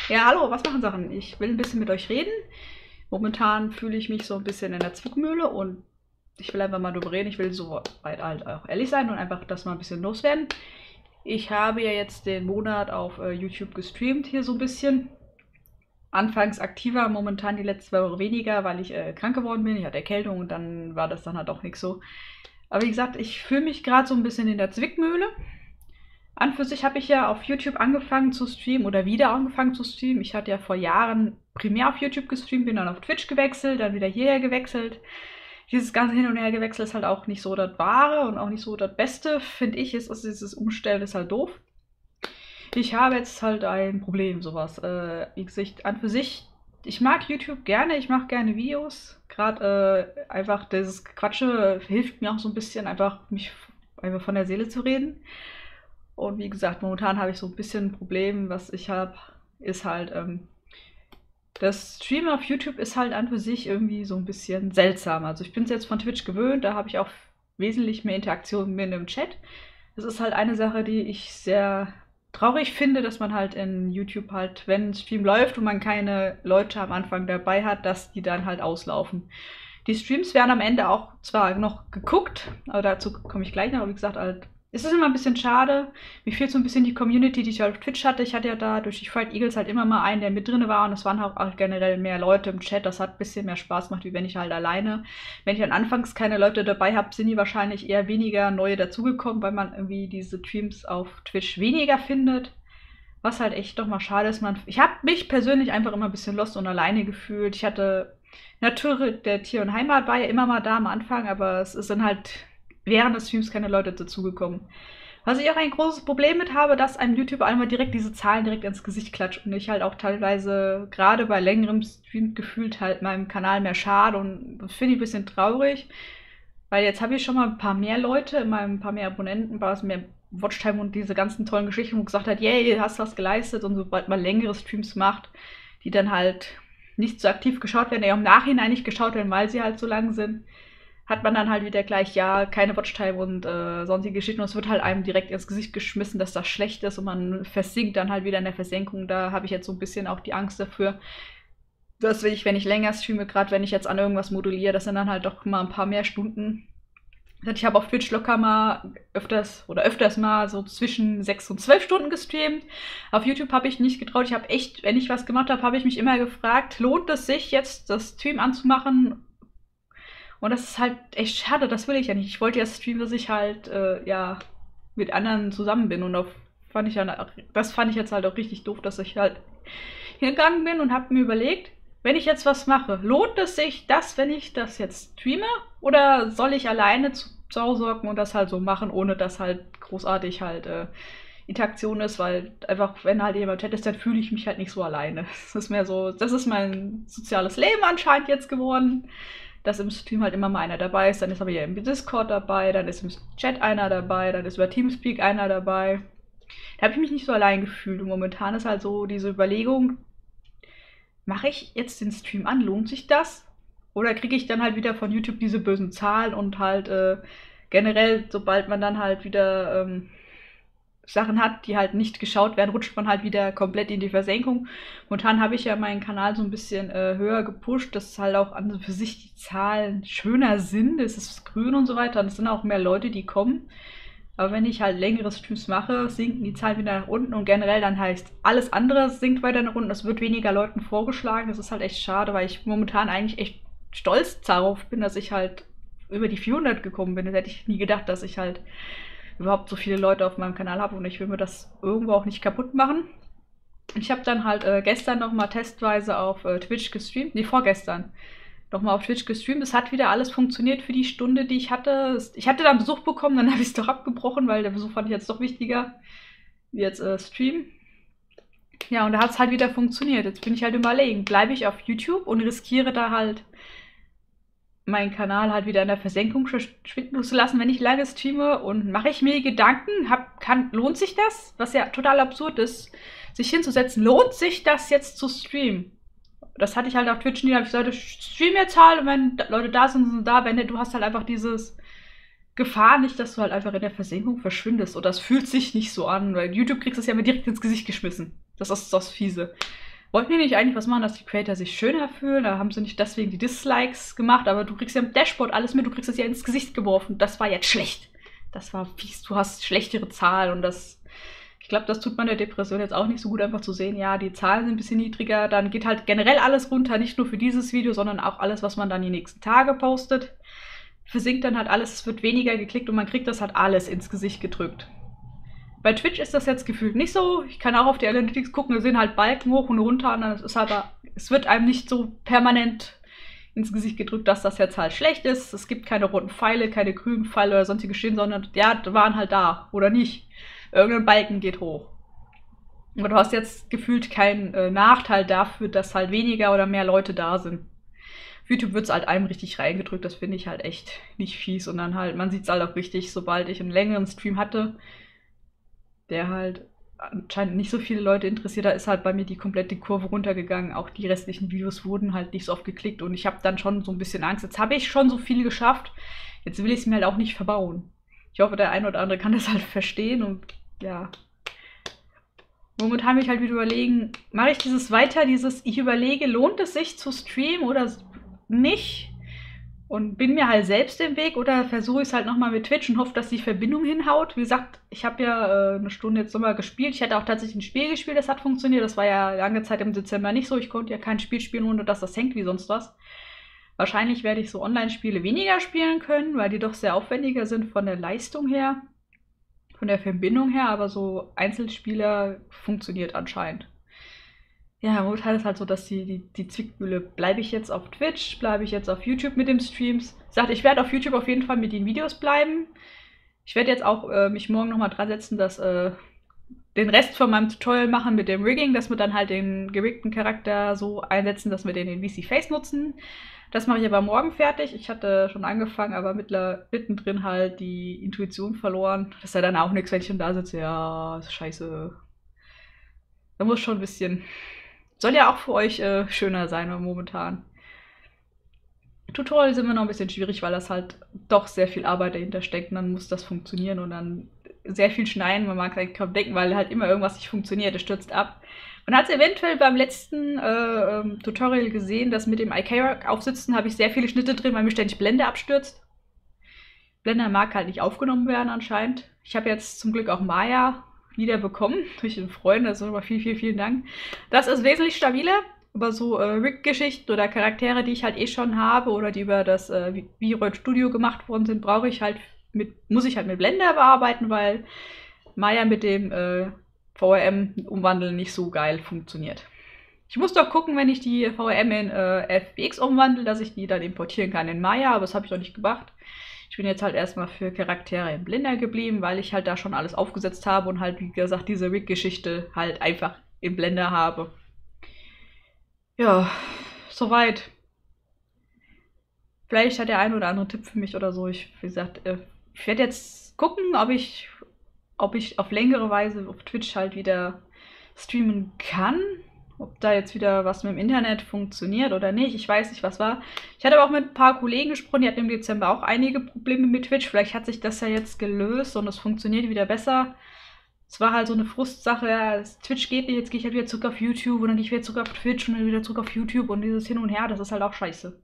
Ja, hallo, was machen Sachen? Ich will ein bisschen mit euch reden. Momentan fühle ich mich so ein bisschen in der Zwickmühle und ich will einfach mal drüber reden. Ich will so weit halt auch ehrlich sein und einfach das mal ein bisschen loswerden. Ich habe ja jetzt den Monat auf YouTube gestreamt, hier so ein bisschen. Anfangs aktiver, momentan die letzten 2 Wochen weniger, weil ich krank geworden bin. Ich hatte Erkältung und dann war das dann halt auch nichts so. Aber wie gesagt, ich fühle mich gerade so ein bisschen in der Zwickmühle. An für sich habe ich ja auf YouTube angefangen zu streamen oder wieder angefangen zu streamen. Ich hatte ja vor Jahren primär auf YouTube gestreamt, bin dann auf Twitch gewechselt, dann wieder hierher gewechselt. Dieses ganze Hin und Her gewechselt ist halt auch nicht so das Wahre und auch nicht so das Beste, finde ich. Ist dieses Umstellen ist halt doof. Ich habe jetzt halt ein Problem, sowas. Wie gesagt, an für sich, ich mag YouTube gerne, ich mache gerne Videos. Gerade einfach dieses Quatsche hilft mir auch so ein bisschen, einfach mich einfach von der Seele zu reden. Und wie gesagt, momentan habe ich so ein bisschen ein Problem, was ich habe, ist halt, das Streamen auf YouTube ist halt an für sich irgendwie so ein bisschen seltsam. Also ich bin es jetzt von Twitch gewöhnt, da habe ich auch wesentlich mehr Interaktion mit dem Chat. Das ist halt eine Sache, die ich sehr traurig finde, dass man halt in YouTube halt, wenn ein Stream läuft und man keine Leute am Anfang dabei hat, dass die dann halt auslaufen. Die Streams werden am Ende auch zwar noch geguckt, aber dazu komme ich gleich noch, aber wie gesagt, halt, es ist immer ein bisschen schade. Mir fehlt so ein bisschen die Community, die ich halt auf Twitch hatte. Ich hatte ja da durch die Fried Eagles halt immer mal einen, der mit drin war und es waren auch generell mehr Leute im Chat. Das hat ein bisschen mehr Spaß gemacht, wie wenn ich halt alleine. Wenn ich dann anfangs keine Leute dabei habe, sind die wahrscheinlich eher weniger neue dazugekommen, weil man irgendwie diese Streams auf Twitch weniger findet. Was halt echt doch mal schade ist. Ich habe mich persönlich einfach immer ein bisschen lost und alleine gefühlt. Ich hatte natürlich, der Tier- und Heimat war ja immer mal da am Anfang, aber es sind halt während des Streams keine Leute dazugekommen. Was ich auch ein großes Problem mit habe, dass einem YouTuber einmal direkt diese Zahlen direkt ins Gesicht klatscht und ich halt auch teilweise gerade bei längerem Stream gefühlt halt meinem Kanal mehr schade und das finde ich ein bisschen traurig, weil jetzt habe ich schon mal ein paar mehr Leute, in meinem ein paar mehr Abonnenten, war es mehr Watchtime und diese ganzen tollen Geschichten, wo gesagt hat, yay, hast was geleistet und sobald man längere Streams macht, die dann halt nicht so aktiv geschaut werden, eher im Nachhinein nicht geschaut werden, weil sie halt so lang sind, hat man dann halt wieder gleich, ja, keine Watchtime und sonstige Geschichten. Und es wird halt einem direkt ins Gesicht geschmissen, dass das schlecht ist und man versinkt dann halt wieder in der Versenkung. Da habe ich jetzt so ein bisschen auch die Angst dafür, dass wenn ich länger streame, gerade wenn ich jetzt an irgendwas moduliere, das sind dann halt doch mal ein paar mehr Stunden. Ich habe auf Twitch locker mal öfters mal so zwischen 6 und 12 Stunden gestreamt. Auf YouTube habe ich nicht getraut. Ich habe echt, wenn ich was gemacht habe, habe ich mich immer gefragt, lohnt es sich jetzt, das Stream anzumachen? Und das ist halt echt schade, das will ich ja nicht. Ich wollte ja streamen, dass ich halt, ja, mit anderen zusammen bin. Und das fand ich jetzt halt auch richtig doof, dass ich halt hingegangen bin und habe mir überlegt, wenn ich jetzt was mache, lohnt es sich das, wenn ich das jetzt streame? Oder soll ich alleine zu Hause hocken und das halt so machen, ohne dass halt großartig halt Interaktion ist, weil einfach, wenn halt jemand chat ist, dann fühle ich mich halt nicht so alleine. Das ist mehr so, das ist mein soziales Leben anscheinend jetzt geworden, dass im Stream halt immer mal einer dabei ist, dann ist aber ja im Discord dabei, dann ist im Chat einer dabei, dann ist über Teamspeak einer dabei. Da habe ich mich nicht so allein gefühlt und momentan ist halt so diese Überlegung, mache ich jetzt den Stream an, lohnt sich das? Oder kriege ich dann halt wieder von YouTube diese bösen Zahlen und halt generell, sobald man dann halt wieder Sachen hat, die halt nicht geschaut werden, rutscht man halt wieder komplett in die Versenkung. Momentan habe ich ja meinen Kanal so ein bisschen höher gepusht, dass halt auch an für sich die Zahlen schöner sind. Es ist grün und so weiter. Und es sind auch mehr Leute, die kommen. Aber wenn ich halt längere Streams mache, sinken die Zahlen wieder nach unten und generell dann heißt, alles andere sinkt weiter nach unten. Es wird weniger Leuten vorgeschlagen. Das ist halt echt schade, weil ich momentan eigentlich echt stolz darauf bin, dass ich halt über die 400 gekommen bin. Das hätte ich nie gedacht, dass ich halt überhaupt so viele Leute auf meinem Kanal habe und ich will mir das irgendwo auch nicht kaputt machen. Ich habe dann halt gestern nochmal testweise auf Twitch gestreamt, nee, vorgestern nochmal auf Twitch gestreamt. Es hat wieder alles funktioniert für die Stunde, die ich hatte. Ich hatte dann Besuch bekommen, dann habe ich es doch abgebrochen, weil der Besuch fand ich jetzt doch wichtiger wie jetzt Stream. Ja, und da hat es halt wieder funktioniert. Jetzt bin ich halt überlegen, bleibe ich auf YouTube und riskiere da halt meinen Kanal halt wieder in der Versenkung schwinden zu lassen, wenn ich lange streame und mache ich mir Gedanken, lohnt sich das? Was ja total absurd ist, sich hinzusetzen, lohnt sich das jetzt zu streamen? Das hatte ich halt auf Twitch nie, da habe ich gesagt, ich stream jetzt halt und wenn Leute da sind, sind da, wenn nicht, du hast halt einfach dieses Gefahr nicht, dass du halt einfach in der Versenkung verschwindest oder das fühlt sich nicht so an, weil YouTube kriegst du es ja immer direkt ins Gesicht geschmissen. Das ist das Fiese. Wollten die nicht eigentlich was machen, dass die Creator sich schöner fühlen? Da haben sie nicht deswegen die Dislikes gemacht, aber du kriegst ja im Dashboard alles mit, du kriegst es ja ins Gesicht geworfen. Das war jetzt schlecht. Das war fies, du hast schlechtere Zahlen und das. Ich glaube, das tut man der Depression jetzt auch nicht so gut, einfach zu sehen, ja, die Zahlen sind ein bisschen niedriger, dann geht halt generell alles runter, nicht nur für dieses Video, sondern auch alles, was man dann die nächsten Tage postet. Versinkt dann halt alles, es wird weniger geklickt und man kriegt das halt alles ins Gesicht gedrückt. Bei Twitch ist das jetzt gefühlt nicht so. Ich kann auch auf die Analytics gucken, da sind halt Balken hoch und runter und dann ist halt, es wird einem nicht so permanent ins Gesicht gedrückt, dass das jetzt halt schlecht ist. Es gibt keine roten Pfeile, keine grünen Pfeile oder sonstige Schienen, sondern ja, waren halt da oder nicht. Irgendein Balken geht hoch. Aber du hast jetzt gefühlt keinen Nachteil dafür, dass halt weniger oder mehr Leute da sind. Auf YouTube wird es halt einem richtig reingedrückt, das finde ich halt echt nicht fies. Und dann halt, man sieht es halt auch richtig, sobald ich einen längeren Stream hatte, der halt anscheinend nicht so viele Leute interessiert, da ist halt bei mir die komplette Kurve runtergegangen. Auch die restlichen Videos wurden halt nicht so oft geklickt und ich habe dann schon so ein bisschen Angst. Jetzt habe ich schon so viel geschafft, jetzt will ich es mir halt auch nicht verbauen. Ich hoffe, der eine oder andere kann das halt verstehen und ja. Momentan will ich halt wieder überlegen, mache ich dieses weiter, ich überlege, lohnt es sich zu streamen oder nicht? Und bin mir halt selbst im Weg oder versuche ich es halt nochmal mit Twitch und hoffe, dass die Verbindung hinhaut. Wie gesagt, ich habe ja eine Stunde jetzt nochmal gespielt. Ich hätte auch tatsächlich ein Spiel gespielt, das hat funktioniert. Das war ja lange Zeit im Dezember nicht so. Ich konnte ja kein Spiel spielen, ohne dass das hängt wie sonst was. Wahrscheinlich werde ich so Online-Spiele weniger spielen können, weil die doch sehr aufwendiger sind von der Leistung her, von der Verbindung her. Aber so Einzelspieler funktioniert anscheinend. Ja, momentan ist halt so, dass die Zwickmühle, bleibe ich jetzt auf Twitch, bleibe ich jetzt auf YouTube mit den Streams. Ich sagte, ich werde auf YouTube auf jeden Fall mit den Videos bleiben. Ich werde jetzt auch mich morgen nochmal dran setzen, dass den Rest von meinem Tutorial machen mit dem Rigging, dass wir dann halt den geriggten Charakter so einsetzen, dass wir den in VC Face nutzen. Das mache ich aber morgen fertig. Ich hatte schon angefangen, aber mittendrin halt die Intuition verloren. Das ist ja dann auch nichts, wenn ich schon da sitze. Ja, ist scheiße. Da muss schon ein bisschen. Soll ja auch für euch schöner sein momentan. Tutorial sind immer noch ein bisschen schwierig, weil das halt doch sehr viel Arbeit dahinter steckt und dann muss das funktionieren und dann sehr viel schneiden. Man mag eigentlich kaum denken, weil halt immer irgendwas nicht funktioniert, es stürzt ab. Man hat es eventuell beim letzten Tutorial gesehen, dass mit dem IK aufsitzen habe ich sehr viele Schnitte drin, weil mir ständig Blende abstürzt. Blender mag halt nicht aufgenommen werden anscheinend. Ich habe jetzt zum Glück auch Maya wieder bekommen durch den Freund, also nochmal vielen Dank. Das ist wesentlich stabiler. Über so Rig-Geschichten oder Charaktere, die ich halt eh schon habe oder die über das V-Roid Studio gemacht worden sind, muss ich halt mit Blender bearbeiten, weil Maya mit dem VRM-Umwandeln nicht so geil funktioniert. Ich muss doch gucken, wenn ich die VRM in FBX umwandle, dass ich die dann importieren kann in Maya, aber das habe ich noch nicht gemacht. Ich bin jetzt halt erstmal für Charaktere in Blender geblieben, weil ich halt da schon alles aufgesetzt habe und halt, wie gesagt, diese Rig-Geschichte halt einfach in Blender habe. Ja, soweit. Vielleicht hat der ein oder andere Tipp für mich oder so. Wie gesagt, ich werde jetzt gucken, ob ich auf längere Weise auf Twitch halt wieder streamen kann. Ob da jetzt wieder was mit dem Internet funktioniert oder nicht. Ich weiß nicht, was war. Ich hatte aber auch mit ein paar Kollegen gesprochen, die hatten im Dezember auch einige Probleme mit Twitch. Vielleicht hat sich das ja jetzt gelöst und es funktioniert wieder besser. Es war halt so eine Frustsache, ja, Twitch geht nicht, jetzt gehe ich halt wieder zurück auf YouTube und dann gehe ich wieder zurück auf Twitch und dann wieder zurück auf YouTube und dieses Hin und Her, das ist halt auch scheiße.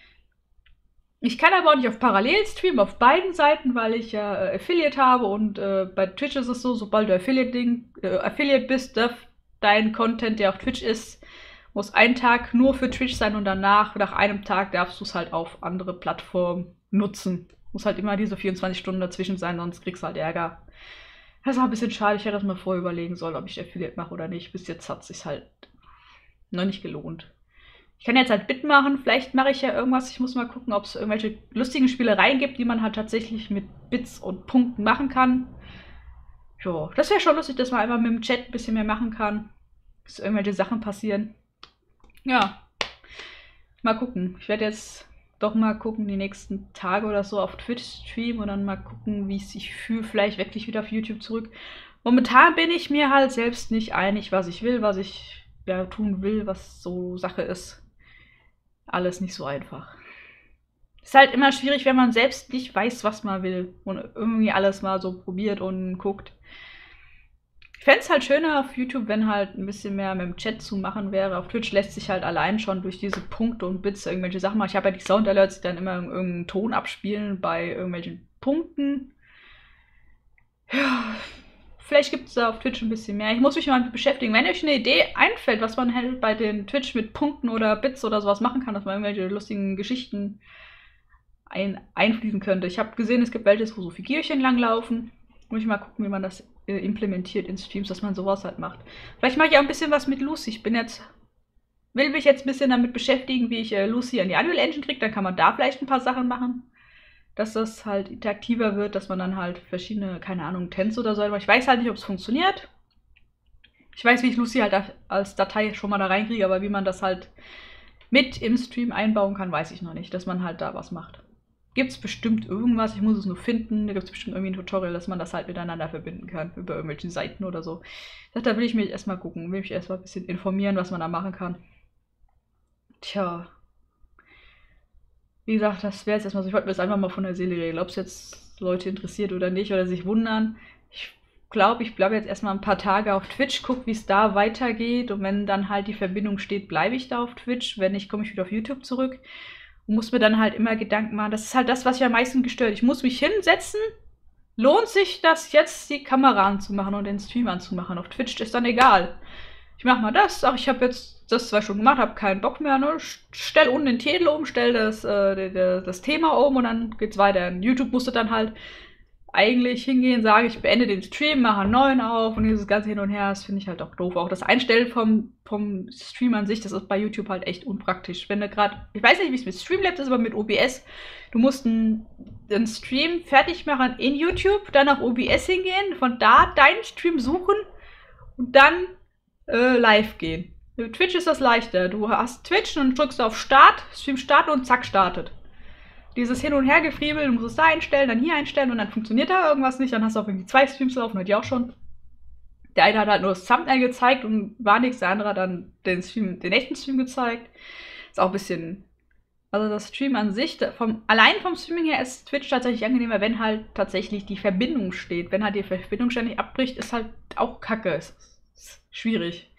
Ich kann aber auch nicht auf parallel streamen, auf beiden Seiten, weil ich ja Affiliate habe und bei Twitch ist es so, sobald du Affiliate bist, darf dein Content, der auf Twitch ist, muss ein Tag nur für Twitch sein und danach, nach einem Tag, darfst du es halt auf andere Plattformen nutzen. Muss halt immer diese 24 Stunden dazwischen sein, sonst kriegst du halt Ärger. Das war ein bisschen schade, ich hätte das mal vorher überlegen sollen, ob ich Affiliate mache oder nicht. Bis jetzt hat es sich halt noch nicht gelohnt. Ich kann jetzt halt Bit machen, vielleicht mache ich ja irgendwas. Ich muss mal gucken, ob es irgendwelche lustigen Spielereien gibt, die man halt tatsächlich mit Bits und Punkten machen kann. Ja, das wäre schon lustig, dass man einfach mit dem Chat ein bisschen mehr machen kann. Dass irgendwelche Sachen passieren. Ja, mal gucken. Ich werde jetzt doch mal gucken, die nächsten Tage oder so auf Twitch streamen und dann mal gucken, wie es sich fühlt. Vielleicht wirklich wieder auf YouTube zurück. Momentan bin ich mir halt selbst nicht einig, was ich will, was ich ja tun will, was so Sache ist. Alles nicht so einfach. Ist halt immer schwierig, wenn man selbst nicht weiß, was man will und irgendwie alles mal so probiert und guckt. Ich fände es halt schöner auf YouTube, wenn halt ein bisschen mehr mit dem Chat zu machen wäre. Auf Twitch lässt sich halt allein schon durch diese Punkte und Bits irgendwelche Sachen machen. Ich habe ja die Sound-Alerts, die dann immer irgendeinen Ton abspielen bei irgendwelchen Punkten. Ja, vielleicht gibt es da auf Twitch ein bisschen mehr. Ich muss mich mal mit beschäftigen. Wenn euch eine Idee einfällt, was man halt bei den Twitch mit Punkten oder Bits oder sowas machen kann, dass man irgendwelche lustigen Geschichten einfließen könnte. Ich habe gesehen, es gibt welches, wo so Figürchen langlaufen. Muss ich mal gucken, wie man das implementiert in Streams, dass man sowas halt macht. Vielleicht mache ich auch ein bisschen was mit Lucy. Will mich jetzt ein bisschen damit beschäftigen, wie ich Lucy an die Unreal Engine kriege. Dann kann man da vielleicht ein paar Sachen machen, dass das halt interaktiver wird, dass man dann halt verschiedene, keine Ahnung, Tänze oder so. Aber ich weiß halt nicht, ob es funktioniert. Ich weiß, wie ich Lucy halt als Datei schon mal da reinkriege, aber wie man das halt mit im Stream einbauen kann, weiß ich noch nicht, dass man halt da was macht. Gibt es bestimmt irgendwas, ich muss es nur finden, da gibt es bestimmt irgendwie ein Tutorial, dass man das halt miteinander verbinden kann, über irgendwelche Seiten oder so. Da will ich mich erstmal gucken, will mich erstmal ein bisschen informieren, was man da machen kann. Tja. Wie gesagt, das wäre jetzt erstmal so, ich wollte mir das einfach mal von der Seele reden, ob es jetzt Leute interessiert oder nicht, oder sich wundern. Ich glaube, ich bleibe jetzt erstmal ein paar Tage auf Twitch, gucke, wie es da weitergeht, und wenn dann halt die Verbindung steht, bleibe ich da auf Twitch, wenn nicht, komme ich wieder auf YouTube zurück. Und muss mir dann halt immer Gedanken machen. Das ist halt das, was mich am meisten gestört. Ich muss mich hinsetzen. Lohnt sich das jetzt, die Kamera anzumachen und den Stream anzumachen? Auf Twitch ist dann egal. Ich mach mal das. Ach, ich habe jetzt das zwar schon gemacht, habe keinen Bock mehr. Ne? Stell unten den Titel um, stell das Thema um und dann geht's weiter. In YouTube musst du dann halt eigentlich hingehen, sage ich beende den Stream, mache einen neuen auf, und dieses ganze Hin und Her, das finde ich halt auch doof. Auch das Einstellen vom Stream an sich, das ist bei YouTube halt echt unpraktisch. Wenn du gerade, ich weiß nicht, wie es mit Streamlabs ist, aber mit OBS, du musst einen Stream fertig machen in YouTube, dann auf OBS hingehen, von da deinen Stream suchen und dann live gehen. Mit Twitch ist das leichter. Du hast Twitch und drückst auf Start, Stream starten und zack, startet. Dieses Hin- und Hergefriemel, du musst es da einstellen, dann hier einstellen und dann funktioniert da irgendwas nicht. Dann hast du auch irgendwie 2 Streams laufen, hatte ich auch schon. Der eine hat halt nur das Thumbnail gezeigt und war nichts, der andere hat dann den echten Stream gezeigt. Ist auch ein bisschen. Also das Stream an sich, allein vom Streaming her ist Twitch tatsächlich angenehmer, wenn halt tatsächlich die Verbindung steht. Wenn halt die Verbindung ständig abbricht, ist halt auch kacke. Ist schwierig.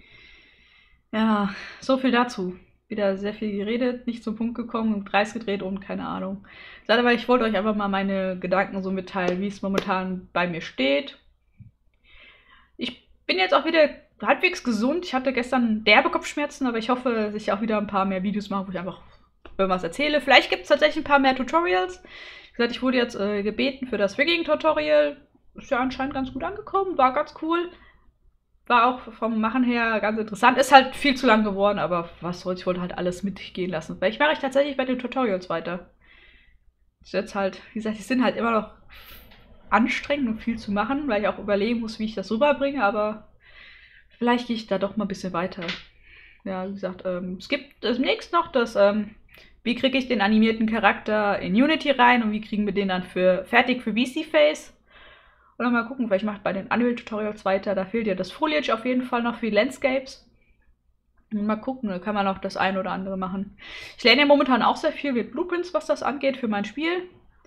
Ja, so viel dazu. Wieder sehr viel geredet, nicht zum Punkt gekommen, im Kreis gedreht und keine Ahnung. Aber ich wollte euch einfach mal meine Gedanken so mitteilen, wie es momentan bei mir steht. Ich bin jetzt auch wieder halbwegs gesund. Ich hatte gestern derbe Kopfschmerzen, aber ich hoffe, dass ich auch wieder ein paar mehr Videos mache, wo ich einfach irgendwas erzähle. Vielleicht gibt es tatsächlich ein paar mehr Tutorials. Wie gesagt, ich wurde jetzt gebeten für das Rigging-Tutorial. Ist ja anscheinend ganz gut angekommen, war ganz cool. War auch vom Machen her ganz interessant. Ist halt viel zu lang geworden, aber was soll's, ich wollte halt alles mitgehen lassen. Weil ich mache tatsächlich bei den Tutorials weiter. Ist jetzt halt, wie gesagt, die sind halt immer noch anstrengend und viel zu machen, weil ich auch überlegen muss, wie ich das rüberbringe, aber vielleicht gehe ich da doch mal ein bisschen weiter. Ja, wie gesagt, es gibt demnächst noch das, wie kriege ich den animierten Charakter in Unity rein und wie kriegen wir den dann fertig für VC-Face. Oder mal gucken, vielleicht macht bei den Unreal-Tutorials weiter. Da fehlt ja das Foliage auf jeden Fall noch für die Landscapes. Und mal gucken, da kann man auch das ein oder andere machen. Ich lerne ja momentan auch sehr viel mit Blueprints, was das angeht, für mein Spiel.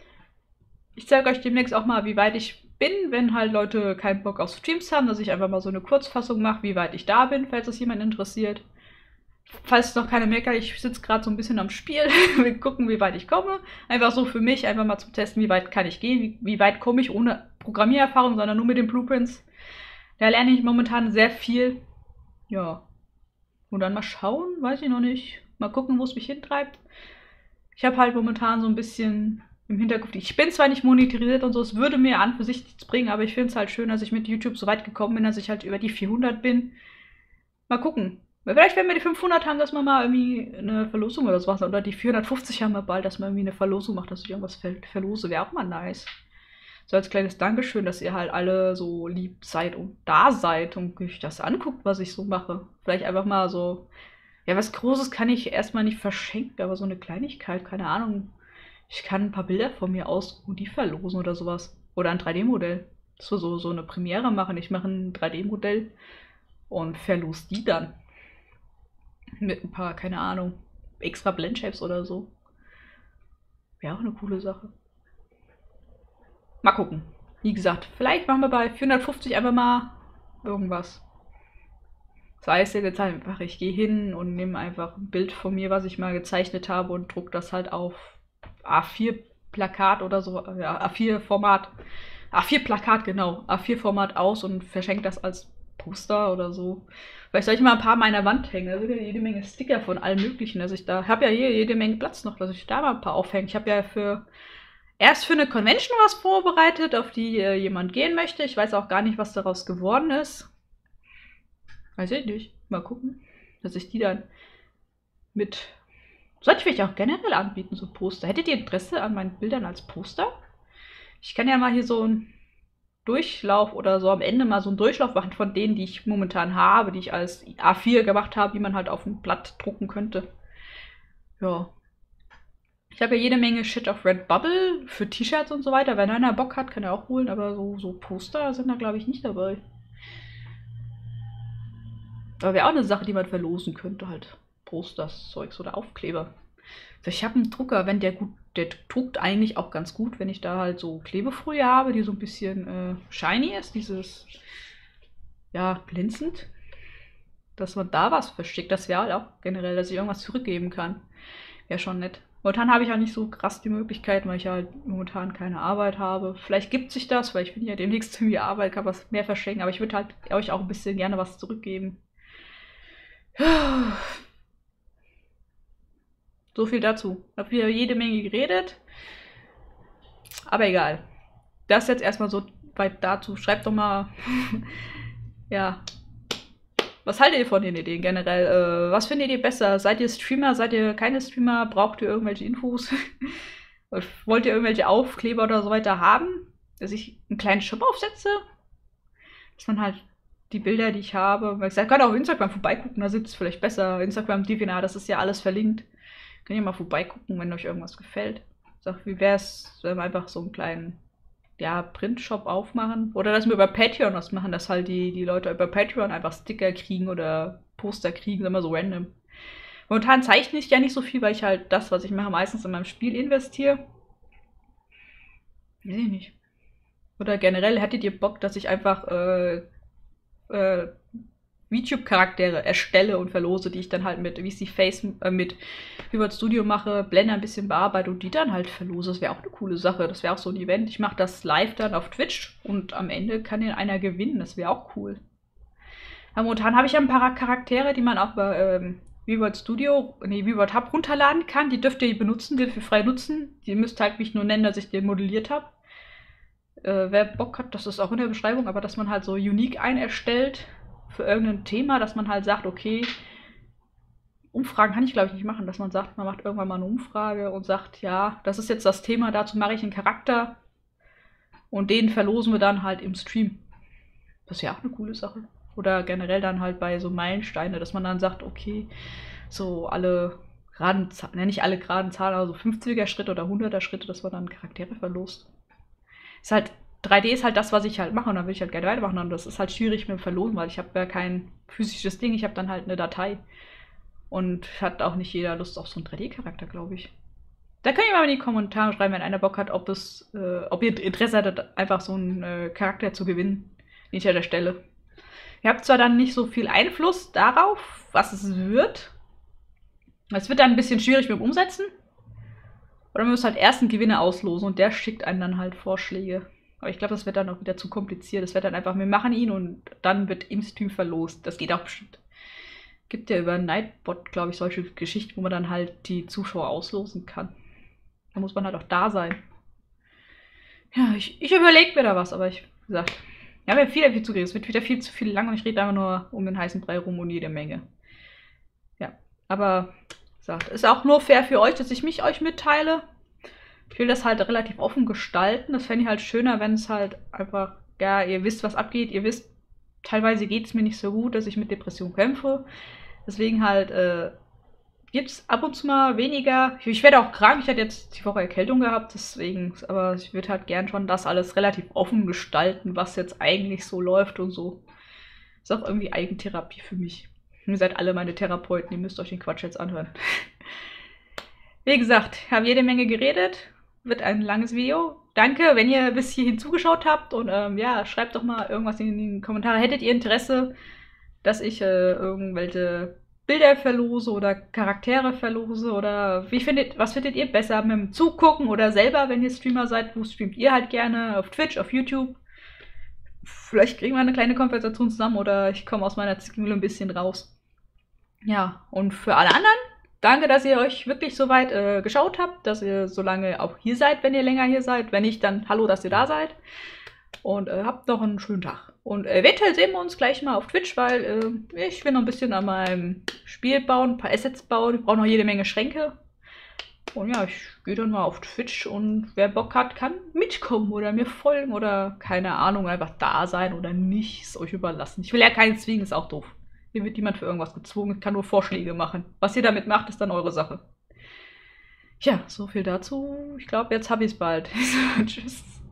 Ich zeige euch demnächst auch mal, wie weit ich bin, wenn halt Leute keinen Bock auf Streams haben, dass ich einfach mal so eine Kurzfassung mache, wie weit ich da bin, falls das jemand interessiert. Falls noch keiner merkt, ich sitze gerade so ein bisschen am Spiel. Wir gucken, wie weit ich komme. Einfach so für mich, einfach mal zum Testen, wie weit kann ich gehen, wie weit komme ich ohne Programmiererfahrung, sondern nur mit den Blueprints. Da lerne ich momentan sehr viel. Ja. Und dann mal schauen, weiß ich noch nicht. Mal gucken, wo es mich hintreibt. Ich habe halt momentan so ein bisschen im Hinterkopf, ich bin zwar nicht monetarisiert und so, es würde mir an für sich nichts bringen, aber ich finde es halt schön, dass ich mit YouTube so weit gekommen bin, dass ich halt über die 400 bin. Mal gucken. Vielleicht, wenn wir die 500 haben, dass man mal irgendwie eine Verlosung oder sowas, oder die 450 haben wir bald, dass man irgendwie eine Verlosung macht, dass ich irgendwas verlose, wäre auch mal nice. So als kleines Dankeschön, dass ihr halt alle so lieb seid und da seid und euch das anguckt, was ich so mache. Vielleicht einfach mal so, ja, was Großes kann ich erstmal nicht verschenken, aber so eine Kleinigkeit, keine Ahnung. Ich kann ein paar Bilder von mir aus und die verlosen oder sowas. Oder ein 3D-Modell. So eine Premiere machen. Ich mache ein 3D-Modell und verlose die dann. Mit ein paar, keine Ahnung, extra Blendshapes oder so. Wäre auch eine coole Sache. Mal gucken. Wie gesagt, vielleicht machen wir bei 450 einfach mal irgendwas. Sei es jetzt einfach, ich gehe hin und nehme einfach ein Bild von mir, was ich mal gezeichnet habe und druck das halt auf A4-Plakat oder so, ja, A4-Format, A4-Plakat, genau, A4-Format aus und verschenke das als Poster oder so. Vielleicht soll ich mal ein paar an meiner Wand hängen. Da sind ja jede Menge Sticker von allem Möglichen. Also ich da habe ja hier jede Menge Platz noch, dass ich da mal ein paar aufhänge. Ich habe ja erst für eine Convention was vorbereitet, auf die jemand gehen möchte. Ich weiß auch gar nicht, was daraus geworden ist. Weiß ich nicht. Mal gucken. Dass ich die dann mit. Sollte ich vielleicht auch generell anbieten, so Poster. Hättet ihr Interesse an meinen Bildern als Poster? Ich kann ja mal hier so einen Durchlauf oder so am Ende mal so einen Durchlauf machen von denen, die ich momentan habe, die ich als A4 gemacht habe, die man halt auf ein Blatt drucken könnte. Ja. Ich habe ja jede Menge Shit auf Redbubble für T-Shirts und so weiter. Wenn einer Bock hat, kann er auch holen, aber so Poster sind da, glaube ich, nicht dabei. Aber wäre auch eine Sache, die man verlosen könnte, halt. Posters, Zeugs oder Aufkleber. Also ich habe einen Drucker, wenn der druckt eigentlich auch ganz gut, wenn ich da halt so Klebefolie habe, die so ein bisschen shiny ist, dieses, ja, glänzend. Dass man da was versteckt, das wäre halt auch generell, dass ich irgendwas zurückgeben kann. Wäre schon nett. Momentan habe ich ja nicht so krass die Möglichkeiten, weil ich halt momentan keine Arbeit habe. Vielleicht gibt sich das, weil ich bin ja demnächst irgendwie Arbeit, kann was mehr verschenken, aber ich würde halt euch auch ein bisschen gerne was zurückgeben. So viel dazu. Ich habe wieder jede Menge geredet. Aber egal. Das jetzt erstmal so weit dazu. Schreibt doch mal, ja, was haltet ihr von den Ideen generell? Was findet ihr besser? Seid ihr Streamer? Seid ihr keine Streamer? Braucht ihr irgendwelche Infos? Wollt ihr irgendwelche Aufkleber oder so weiter haben? Dass ich einen kleinen Shop aufsetze? Dass man halt die Bilder, die ich habe, weil ich sage, könnt auch auf Instagram vorbeigucken, da sieht es vielleicht besser. Instagram, Divina, das ist ja alles verlinkt. Könnt ihr mal vorbeigucken, wenn euch irgendwas gefällt. Sag, wie wäre es, wenn wir einfach so einen kleinen, ja, Printshop aufmachen? Oder dass wir über Patreon was machen, dass halt die Leute über Patreon einfach Sticker kriegen oder Poster kriegen, immer so random. Momentan zeichne ich ja nicht so viel, weil ich halt das, was ich mache, meistens in meinem Spiel investiere. Weiß ich nicht. Oder generell hättet ihr Bock, dass ich einfach YouTube-Charaktere erstelle und verlose, die ich dann halt mit VC Face, mit Vivat Studio mache, Blender ein bisschen bearbeite und die dann halt verlose. Das wäre auch eine coole Sache. Das wäre auch so ein Event. Ich mache das live dann auf Twitch und am Ende kann den einer gewinnen. Das wäre auch cool. Aber momentan habe ich ja ein paar Charaktere, die man auch bei Vivat Studio, Vivat Hub runterladen kann. Die dürft ihr benutzen, die für frei nutzen. Die müsst halt mich nur nennen, dass ich den modelliert habe. Wer Bock hat, das ist auch in der Beschreibung, aber dass man halt so unique einen erstellt für irgendein Thema, dass man halt sagt, okay, Umfragen kann ich glaube ich nicht machen, dass man sagt, man macht irgendwann mal eine Umfrage und sagt, ja, das ist jetzt das Thema, dazu mache ich einen Charakter und den verlosen wir dann halt im Stream. Das ist ja auch eine coole Sache. Oder generell dann halt bei so Meilensteine, dass man dann sagt, okay, so alle geraden Zahlen, nicht alle geraden Zahlen, aber so 50er Schritte oder 100er Schritte, dass man dann Charaktere verlost. Ist halt 3D ist halt das, was ich halt mache und dann will ich halt gerne weitermachen und das ist halt schwierig mit dem Verlosen, weil ich habe ja kein physisches Ding, ich habe dann halt eine Datei und hat auch nicht jeder Lust auf so einen 3D-Charakter, glaube ich. Da könnt ihr mal in die Kommentare schreiben, wenn einer Bock hat, ob ihr Interesse hattet, einfach so einen Charakter zu gewinnen, den ich an der Stelle. Ihr habt zwar dann nicht so viel Einfluss darauf, was es wird. Es wird dann ein bisschen schwierig mit dem Umsetzen. Oder man muss halt erst einen Gewinner auslosen und der schickt einem dann halt Vorschläge. Aber ich glaube, das wird dann auch wieder zu kompliziert. Das wird dann einfach, wir machen ihn und dann wird im Stream verlost. Das geht auch bestimmt. Gibt ja über Nightbot, glaube ich, solche Geschichten, wo man dann halt die Zuschauer auslosen kann. Da muss man halt auch da sein. Ja, ich überlege mir da was, aber wie gesagt, wir haben ja viel zu reden. Es wird wieder viel zu viel lang und ich rede einfach nur um den heißen Brei rum und jede Menge. Ja, aber wie gesagt, ist auch nur fair für euch, dass ich euch mitteile. Ich will das halt relativ offen gestalten. Das fände ich halt schöner, wenn es halt einfach, ja, ihr wisst, was abgeht. Ihr wisst, teilweise geht es mir nicht so gut, dass ich mit Depression kämpfe. Deswegen halt gibt es ab und zu mal weniger. Ich werde auch krank. Ich hatte jetzt die Woche Erkältung gehabt, deswegen. Aber ich würde halt gern schon das alles relativ offen gestalten, was jetzt eigentlich so läuft und so. Ist auch irgendwie Eigentherapie für mich. Ihr seid alle meine Therapeuten. Ihr müsst euch den Quatsch jetzt anhören. Wie gesagt, ich habe jede Menge geredet. Wird ein langes Video. danke, wenn ihr bis hierhin zugeschaut habt und ja, schreibt doch mal irgendwas in die Kommentare. Hättet ihr Interesse, dass ich irgendwelche Bilder verlose oder Charaktere verlose oder was findet ihr besser mit dem Zugucken oder selber, wenn ihr Streamer seid, wo streamt ihr halt gerne? Auf Twitch, auf YouTube? Vielleicht kriegen wir eine kleine Konversation zusammen oder ich komme aus meiner Zwickmühle ein bisschen raus. Ja, und für alle anderen, danke, dass ihr euch wirklich so weit geschaut habt, dass ihr so lange auch hier seid, wenn ihr länger hier seid. Wenn nicht, dann hallo, dass ihr da seid. Und habt noch einen schönen Tag. Und eventuell sehen wir uns gleich mal auf Twitch, weil ich will noch ein bisschen an meinem Spiel bauen, ein paar Assets bauen. Ich brauche noch jede Menge Schränke. Und ja, ich gehe dann mal auf Twitch und wer Bock hat, kann mitkommen oder mir folgen oder keine Ahnung, einfach da sein oder nicht. Ist euch überlassen. Ich will ja keinen zwingen, ist auch doof. Hier wird niemand für irgendwas gezwungen, ich kann nur Vorschläge machen. Was ihr damit macht, ist dann eure Sache. Ja, so viel dazu. Ich glaube, jetzt habe ich es bald. Tschüss.